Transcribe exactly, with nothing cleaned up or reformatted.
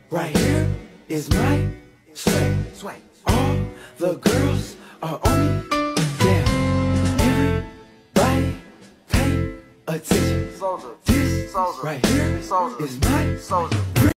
Right here is my swag. Swag. All the girls are on me. Yeah. Everybody pay attention. Soldier. This Soldier. Right here Soldier. is my Soldier.